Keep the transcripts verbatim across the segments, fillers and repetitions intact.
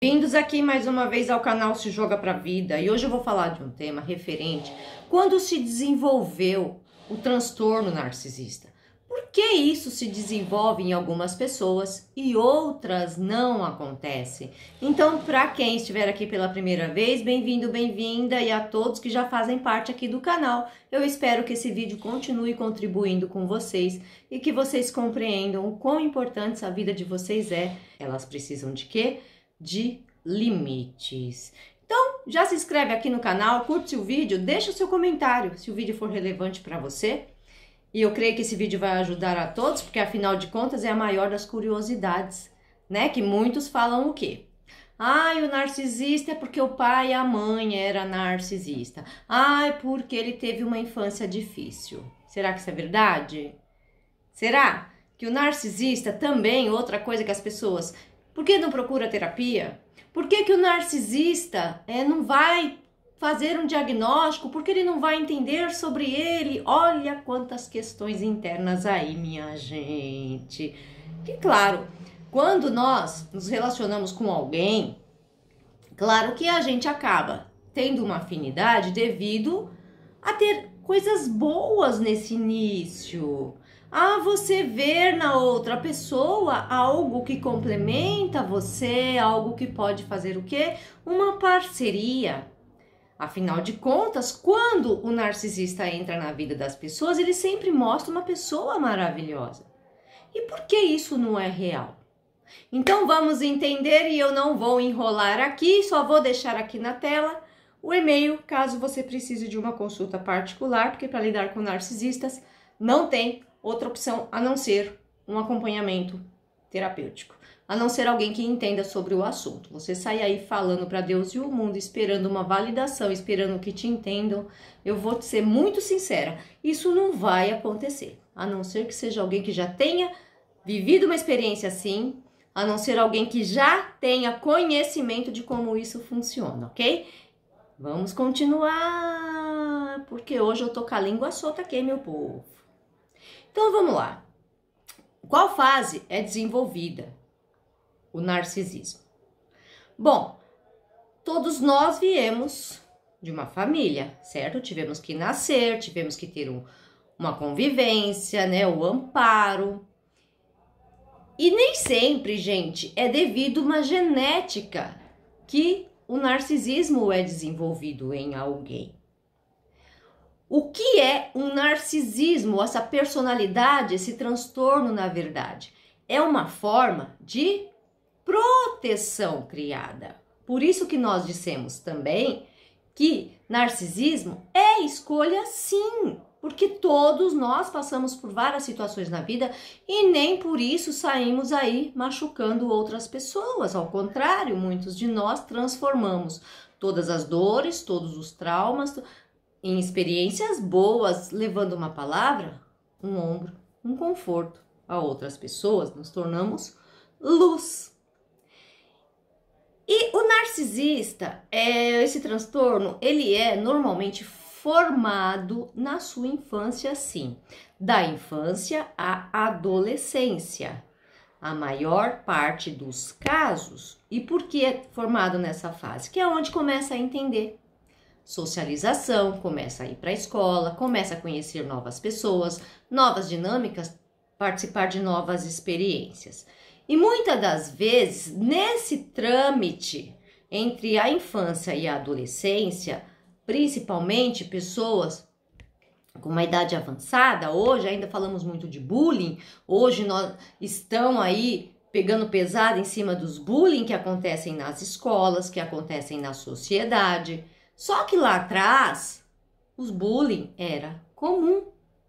Bem-vindos aqui mais uma vez ao canal Se Joga Pra Vida, e hoje eu vou falar de um tema referente quando se desenvolveu o transtorno narcisista. Por que isso se desenvolve em algumas pessoas e outras não acontece? Então, para quem estiver aqui pela primeira vez, bem-vindo, bem-vinda, e a todos que já fazem parte aqui do canal, eu espero que esse vídeo continue contribuindo com vocês e que vocês compreendam o quão importante a vida de vocês é. Elas precisam de quê? De limites. Então, já se inscreve aqui no canal, curte o vídeo, deixa o seu comentário se o vídeo for relevante para você. E eu creio que esse vídeo vai ajudar a todos, porque afinal de contas é a maior das curiosidades, né? Que muitos falam o quê? Ai, o narcisista é porque o pai e a mãe era narcisista. Ai, porque ele teve uma infância difícil. Será que isso é verdade? Será que o narcisista também, outra coisa que as pessoas... Por que não procura terapia? Por que que o narcisista é, não vai fazer um diagnóstico? Por que ele não vai entender sobre ele? Olha quantas questões internas aí, minha gente. Que claro, quando nós nos relacionamos com alguém, claro que a gente acaba tendo uma afinidade devido a ter coisas boas nesse início. A você ver na outra pessoa algo que complementa você, algo que pode fazer o quê? Uma parceria. Afinal de contas, quando o narcisista entra na vida das pessoas, ele sempre mostra uma pessoa maravilhosa. E por que isso não é real? Então vamos entender, e eu não vou enrolar aqui, só vou deixar aqui na tela o e-mail, caso você precise de uma consulta particular, porque para lidar com narcisistas não tem outra opção a não ser um acompanhamento terapêutico, a não ser alguém que entenda sobre o assunto. Você sai aí falando para Deus e o mundo, esperando uma validação, esperando que te entendam, eu vou te ser muito sincera, isso não vai acontecer, a não ser que seja alguém que já tenha vivido uma experiência assim, a não ser alguém que já tenha conhecimento de como isso funciona, ok? Vamos continuar, porque hoje eu tô com a língua solta aqui, meu povo. Então vamos lá. Qual fase é desenvolvida o narcisismo? Bom, todos nós viemos de uma família, certo? Tivemos que nascer, tivemos que ter um, uma convivência, né? O amparo. E nem sempre, gente, é devido a uma genética que o narcisismo é desenvolvido em alguém. O que é um narcisismo, essa personalidade, esse transtorno, na verdade? É uma forma de proteção criada. Por isso que nós dissemos também que narcisismo é escolha sim, porque todos nós passamos por várias situações na vida e nem por isso saímos aí machucando outras pessoas. Ao contrário, muitos de nós transformamos todas as dores, todos os traumas em experiências boas, levando uma palavra, um ombro, um conforto a outras pessoas, nos tornamos luz. E o narcisista, é, esse transtorno, ele é normalmente formado na sua infância, sim, da infância à adolescência, a maior parte dos casos. E por que é formado nessa fase? Que é onde começa a entender. Socialização, começa a ir para a escola, começa a conhecer novas pessoas, novas dinâmicas, participar de novas experiências. E muitas das vezes, nesse trâmite entre a infância e a adolescência, principalmente pessoas com uma idade avançada, hoje ainda falamos muito de bullying, hoje nós estão aí pegando pesado em cima dos bullying que acontecem nas escolas, que acontecem na sociedade. Só que lá atrás, os bullying era comum,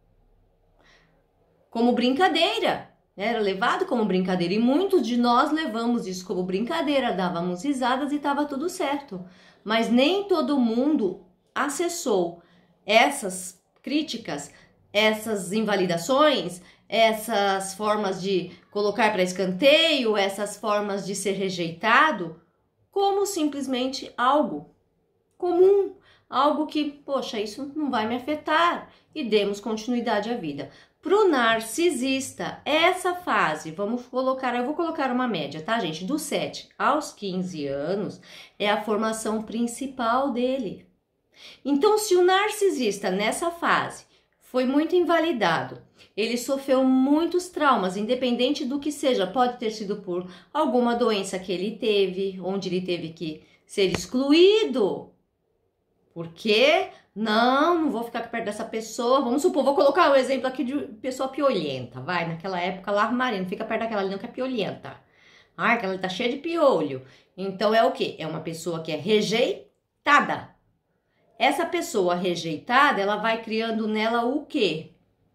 como brincadeira, era levado como brincadeira, e muitos de nós levamos isso como brincadeira, dávamos risadas e estava tudo certo. Mas nem todo mundo acessou essas críticas, essas invalidações, essas formas de colocar para escanteio, essas formas de ser rejeitado, como simplesmente algo comum, algo que, poxa, isso não vai me afetar, e demos continuidade à vida. Pro narcisista, essa fase, vamos colocar, eu vou colocar uma média, tá, gente? Dos sete aos quinze anos é a formação principal dele. Então, se o narcisista nessa fase foi muito invalidado, ele sofreu muitos traumas, independente do que seja, pode ter sido por alguma doença que ele teve, onde ele teve que ser excluído. Por quê? Não, não vou ficar perto dessa pessoa. Vamos supor, vou colocar o um exemplo aqui de pessoa piolenta, vai, naquela época lá, Maria, não fica perto daquela ali não que é piolenta. Ah, aquela ali tá cheia de piolho. Então é o quê? É uma pessoa que é rejeitada. Essa pessoa rejeitada, ela vai criando nela o quê?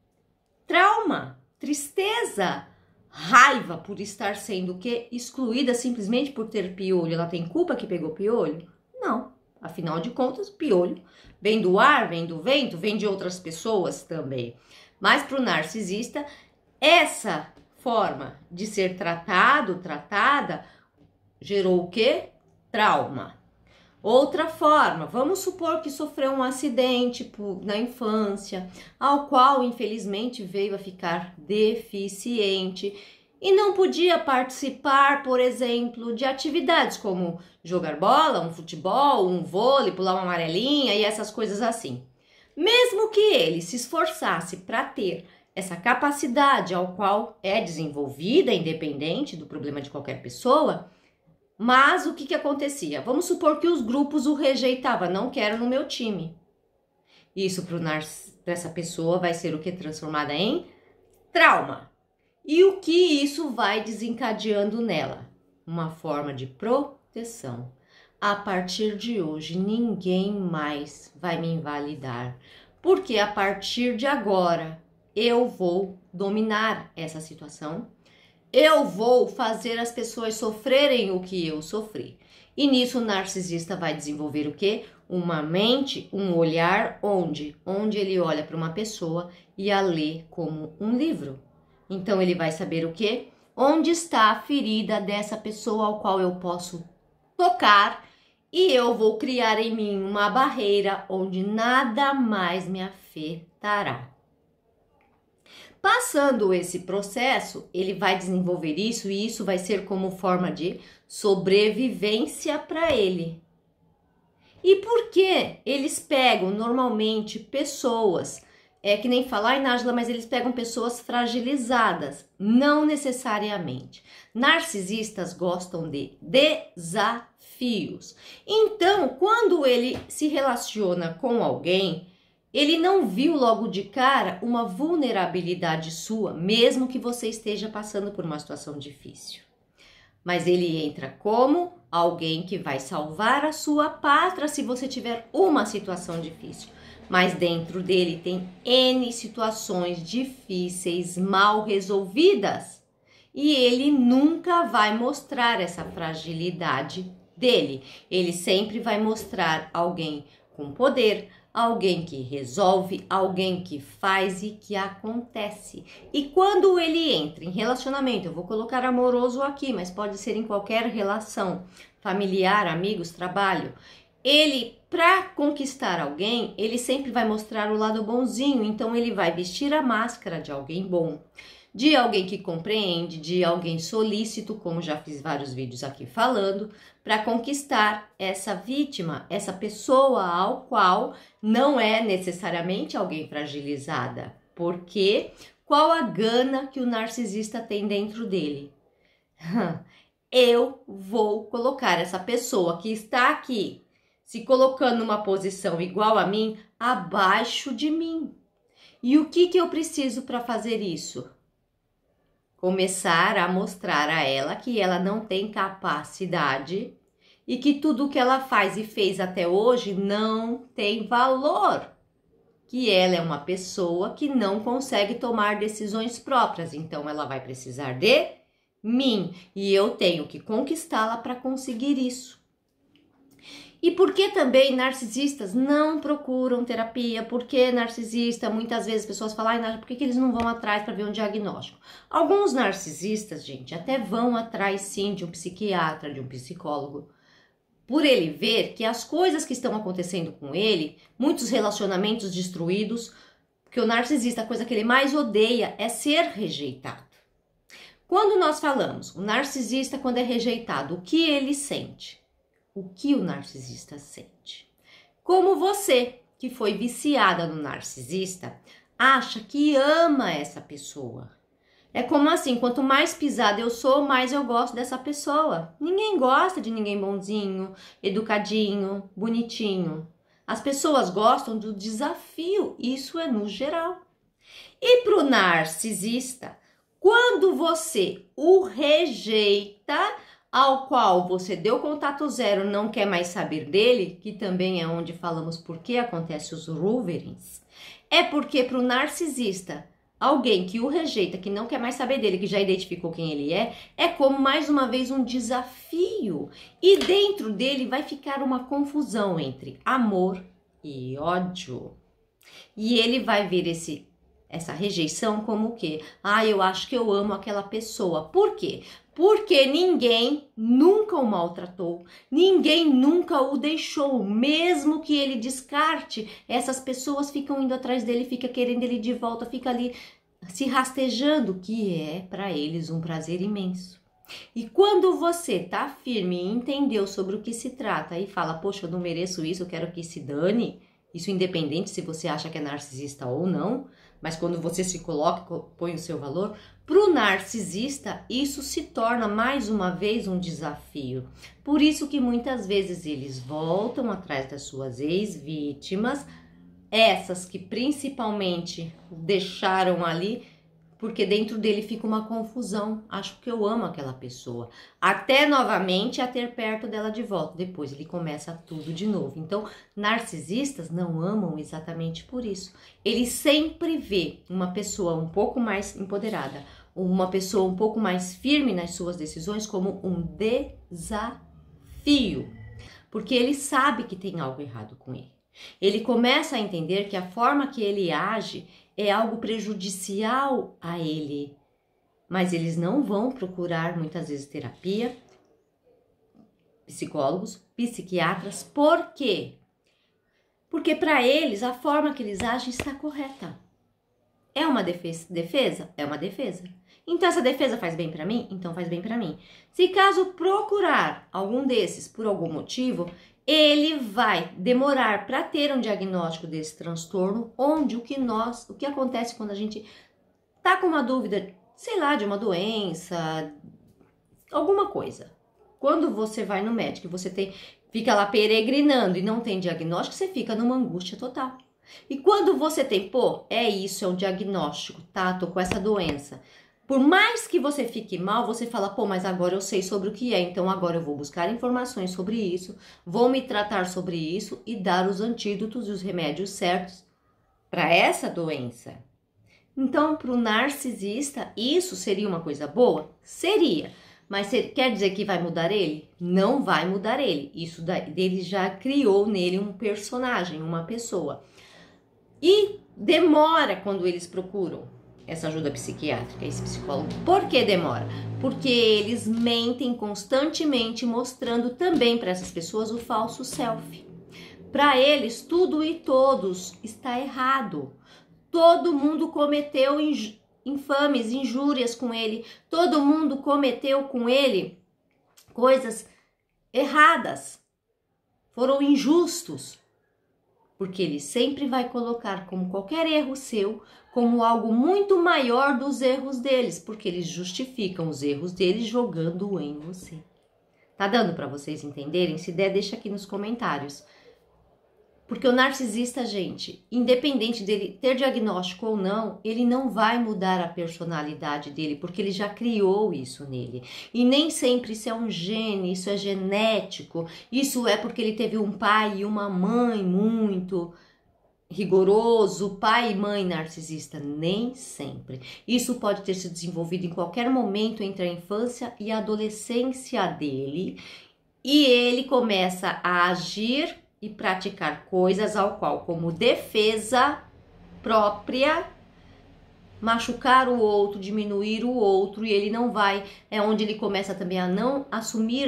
Trauma, tristeza, raiva por estar sendo o quê? Excluída simplesmente por ter piolho. Ela tem culpa que pegou piolho? Não. Afinal de contas, piolho vem do ar, vem do vento, vem de outras pessoas também. Mas para o narcisista, essa forma de ser tratado, tratada, gerou o quê? Trauma. Outra forma, vamos supor que sofreu um acidente na infância, ao qual infelizmente veio a ficar deficiente e não podia participar, por exemplo, de atividades como jogar bola, um futebol, um vôlei, pular uma amarelinha e essas coisas assim. Mesmo que ele se esforçasse para ter essa capacidade ao qual é desenvolvida, independente do problema de qualquer pessoa, mas o que que acontecia? Vamos supor que os grupos o rejeitavam, não quero no meu time. Isso para essa pessoa vai ser o que? Transformada em trauma. E o que isso vai desencadeando nela? Uma forma de proteção. A partir de hoje, ninguém mais vai me invalidar, porque a partir de agora eu vou dominar essa situação. Eu vou fazer as pessoas sofrerem o que eu sofri. E nisso o narcisista vai desenvolver o quê? Uma mente, um olhar onde? Onde ele olha para uma pessoa e a lê como um livro. Então ele vai saber o quê? Onde está a ferida dessa pessoa ao qual eu posso tocar e eu vou criar em mim uma barreira onde nada mais me afetará. Passando esse processo, ele vai desenvolver isso e isso vai ser como forma de sobrevivência para ele. E por que eles pegam normalmente pessoas, é que nem falar em Nájila, mas eles pegam pessoas fragilizadas? Não necessariamente. Narcisistas gostam de desafios. Então, quando ele se relaciona com alguém, ele não viu logo de cara uma vulnerabilidade sua, mesmo que você esteja passando por uma situação difícil. Mas ele entra como alguém que vai salvar a sua pátria se você tiver uma situação difícil. Mas dentro dele tem N situações difíceis, mal resolvidas. E ele nunca vai mostrar essa fragilidade dele. Ele sempre vai mostrar alguém com poder, alguém que resolve, alguém que faz e que acontece. E quando ele entra em relacionamento, eu vou colocar amoroso aqui, mas pode ser em qualquer relação, familiar, amigos, trabalho, ele, para conquistar alguém, ele sempre vai mostrar o lado bonzinho, então ele vai vestir a máscara de alguém bom, de alguém que compreende, de alguém solícito, como já fiz vários vídeos aqui falando, para conquistar essa vítima, essa pessoa ao qual não é necessariamente alguém fragilizada. Porque qual a gana que o narcisista tem dentro dele? Eu vou colocar essa pessoa que está aqui, se colocando numa posição igual a mim, abaixo de mim. E o que que eu preciso para fazer isso? Começar a mostrar a ela que ela não tem capacidade e que tudo que ela faz e fez até hoje não tem valor. Que ela é uma pessoa que não consegue tomar decisões próprias, então ela vai precisar de mim e eu tenho que conquistá-la para conseguir isso. E por que também narcisistas não procuram terapia? Por que narcisista? Muitas vezes as pessoas falam, ai, por que, que eles não vão atrás para ver um diagnóstico? Alguns narcisistas, gente, até vão atrás sim de um psiquiatra, de um psicólogo, por ele ver que as coisas que estão acontecendo com ele, muitos relacionamentos destruídos, Porque o narcisista, a coisa que ele mais odeia é ser rejeitado. Quando nós falamos, o narcisista, quando é rejeitado, o que ele sente? O que o narcisista sente? Como você, que foi viciada no narcisista, acha que ama essa pessoa. É como assim, quanto mais pisada eu sou, mais eu gosto dessa pessoa. Ninguém gosta de ninguém bonzinho, educadinho, bonitinho. As pessoas gostam do desafio, isso é no geral. E para o narcisista, quando você o rejeita, ao qual você deu contato zero, não quer mais saber dele, que também é onde falamos por que acontece os Wolverines, é porque para o narcisista, alguém que o rejeita, que não quer mais saber dele, que já identificou quem ele é, é como mais uma vez um desafio. E dentro dele vai ficar uma confusão entre amor e ódio. E ele vai ver esse essa rejeição como o quê? Ah, eu acho que eu amo aquela pessoa. Por quê? Porque ninguém nunca o maltratou, ninguém nunca o deixou, mesmo que ele descarte, essas pessoas ficam indo atrás dele, fica querendo ele de volta, fica ali se rastejando, que é para eles um prazer imenso. E quando você tá firme e entendeu sobre o que se trata e fala, poxa, eu não mereço isso, eu quero que se dane, isso independente se você acha que é narcisista ou não, mas quando você se coloca, põe o seu valor, para o narcisista isso se torna mais uma vez um desafio. Por isso que muitas vezes eles voltam atrás das suas ex-vítimas, essas que principalmente deixaram ali, porque dentro dele fica uma confusão. Acho que eu amo aquela pessoa. Até novamente a ter perto dela de volta. Depois ele começa tudo de novo. Então, narcisistas não amam exatamente por isso. Ele sempre vê uma pessoa um pouco mais empoderada, uma pessoa um pouco mais firme nas suas decisões como um desafio. Porque ele sabe que tem algo errado com ele. Ele começa a entender que a forma que ele age é algo prejudicial a ele, mas eles não vão procurar muitas vezes terapia, psicólogos, psiquiatras. Por quê? Porque para eles a forma que eles agem está correta. É uma defesa? Defesa? É uma defesa. Então essa defesa faz bem para mim? Então faz bem para mim. Se caso procurar algum desses por algum motivo, ele vai demorar para ter um diagnóstico desse transtorno, onde o que nós, o que acontece quando a gente tá com uma dúvida, sei lá, de uma doença, alguma coisa. Quando você vai no médico e você tem, fica lá peregrinando e não tem diagnóstico, você fica numa angústia total. E quando você tem, pô, é isso, é um diagnóstico, tá? Tô com essa doença. Por mais que você fique mal, você fala, pô, mas agora eu sei sobre o que é, então agora eu vou buscar informações sobre isso, vou me tratar sobre isso e dar os antídotos e os remédios certos para essa doença. Então, para o narcisista, isso seria uma coisa boa? Seria. Mas quer dizer que vai mudar ele? Não vai mudar ele. Isso dele já criou nele um personagem, uma pessoa. E demora quando eles procuram essa ajuda psiquiátrica, esse psicólogo. Por que demora? Porque eles mentem constantemente, mostrando também para essas pessoas o falso self. Para eles, tudo e todos está errado. Todo mundo cometeu infames, injúrias com ele. Todo mundo cometeu com ele coisas erradas. Foram injustos. Porque ele sempre vai colocar como qualquer erro seu, como algo muito maior dos erros deles, porque eles justificam os erros deles jogando em você. Tá dando para vocês entenderem? Se der, deixa aqui nos comentários. Porque o narcisista, gente, independente dele ter diagnóstico ou não, ele não vai mudar a personalidade dele, porque ele já criou isso nele. E nem sempre isso é um gene, isso é genético, isso é porque ele teve um pai e uma mãe muito rigoroso, pai e mãe narcisista, nem sempre. Isso pode ter se desenvolvido em qualquer momento entre a infância e a adolescência dele, e ele começa a agir e praticar coisas ao qual, como defesa própria, machucar o outro, diminuir o outro, e ele não vai, é onde ele começa também a não assumir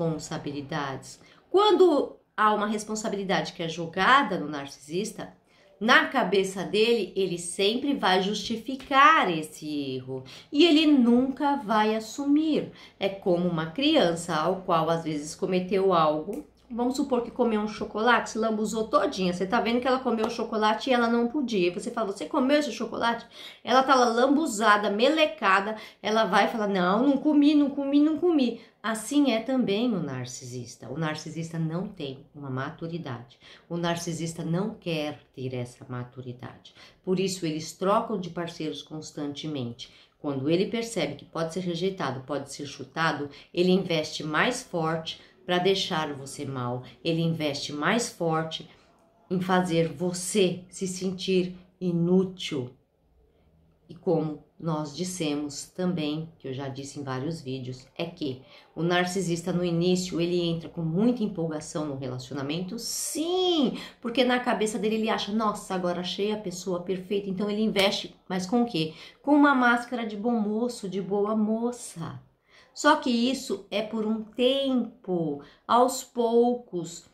responsabilidades. Quando há uma responsabilidade que é jogada no narcisista, Na cabeça dele, ele sempre vai justificar esse erro e ele nunca vai assumir. É como uma criança ao qual às vezes cometeu algo. Vamos supor que comeu um chocolate, se lambuzou todinha. Você tá vendo que ela comeu o chocolate e ela não podia. E você fala, você comeu esse chocolate? Ela tá lá lambuzada, melecada. Ela vai falar, não, não comi, não comi, não comi. Assim é também o narcisista. O narcisista não tem uma maturidade. O narcisista não quer ter essa maturidade. Por isso, eles trocam de parceiros constantemente. Quando ele percebe que pode ser rejeitado, pode ser chutado, ele investe mais forte para deixar você mal. Ele investe mais forte em fazer você se sentir inútil. E como nós dissemos também, que eu já disse em vários vídeos, é que o narcisista no início ele entra com muita empolgação no relacionamento, sim, porque na cabeça dele ele acha, nossa, agora achei a pessoa perfeita, então ele investe, mas com o quê? Com uma máscara de bom moço, de boa moça. Só que isso é por um tempo, aos poucos,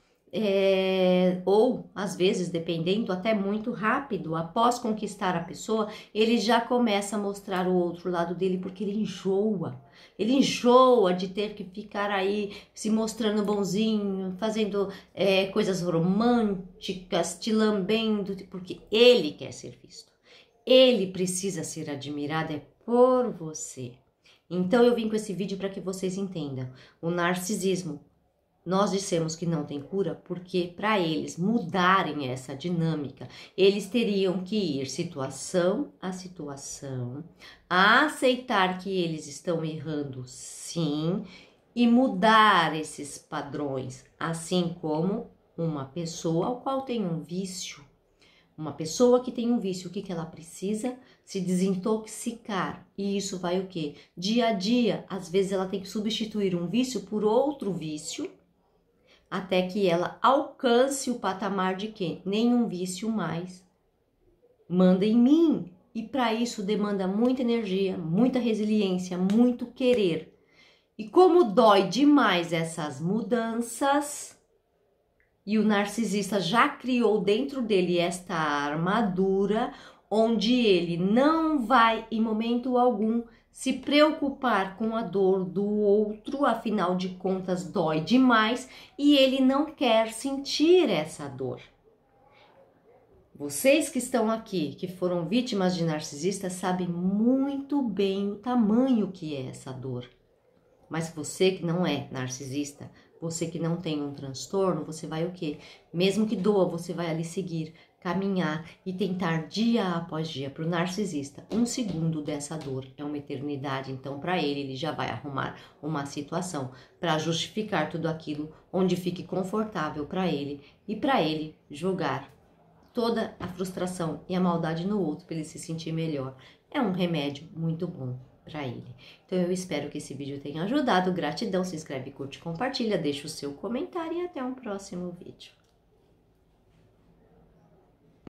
é, ou às vezes, dependendo, até muito rápido. Após conquistar a pessoa, ele já começa a mostrar o outro lado dele, porque ele enjoa. Ele enjoa de ter que ficar aí se mostrando bonzinho, fazendo é, coisas românticas, te lambendo, porque ele quer ser visto. Ele precisa ser admirado, é por você. Então eu vim com esse vídeo para que vocês entendam. O narcisismo, nós dissemos que não tem cura porque para eles mudarem essa dinâmica, eles teriam que ir situação a situação, a aceitar que eles estão errando sim e mudar esses padrões, assim como uma pessoa ao qual tem um vício. Uma pessoa que tem um vício, o que, que ela precisa? Se desintoxicar. E isso vai o quê? Dia a dia, às vezes ela tem que substituir um vício por outro vício, até que ela alcance o patamar de quê? Nenhum vício mais manda em mim. E para isso demanda muita energia, muita resiliência, muito querer. E como dói demais essas mudanças, e o narcisista já criou dentro dele esta armadura, onde ele não vai, em momento algum, se preocupar com a dor do outro, afinal de contas dói demais, e ele não quer sentir essa dor. Vocês que estão aqui, que foram vítimas de narcisista, sabem muito bem o tamanho que é essa dor. Mas você que não é narcisista, você que não tem um transtorno, você vai o quê? Mesmo que doa, você vai ali seguir, caminhar e tentar dia após dia. Para o narcisista, um segundo dessa dor é uma eternidade. Então, para ele, ele já vai arrumar uma situação para justificar tudo aquilo onde fique confortável para ele e para ele jogar toda a frustração e a maldade no outro para ele se sentir melhor. É um remédio muito bom para ele. Então eu espero que esse vídeo tenha ajudado. Gratidão, se inscreve, curte, compartilha, deixa o seu comentário e até um próximo vídeo.